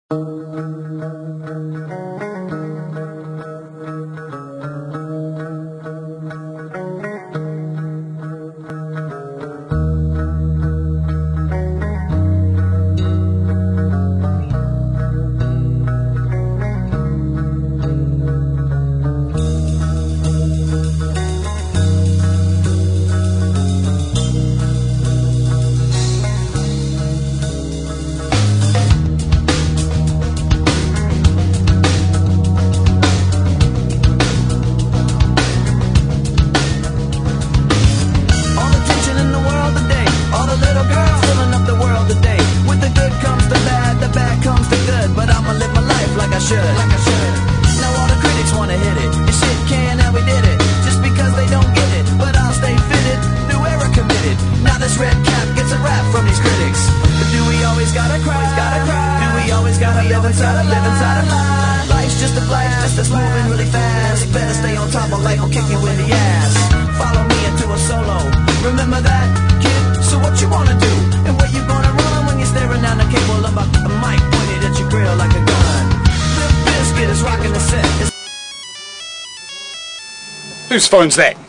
Now all the critics wanna hit it. This shit can and we did it. Just because they don't get it, but I'll stay fitted. New era committed. Now this red cap gets a rap from these critics. But do we always gotta cry? Do we always gotta live inside a lie? Life's just a blast that's moving really fast. Better stay on top of life or kick you in the ass. Follow me into a solo. Remember that, kid? So what you wanna do? And where you gonna run when you're staring down the cable of a mic pointed at your grill like a gun? Is rocking the set. Whose phone's that?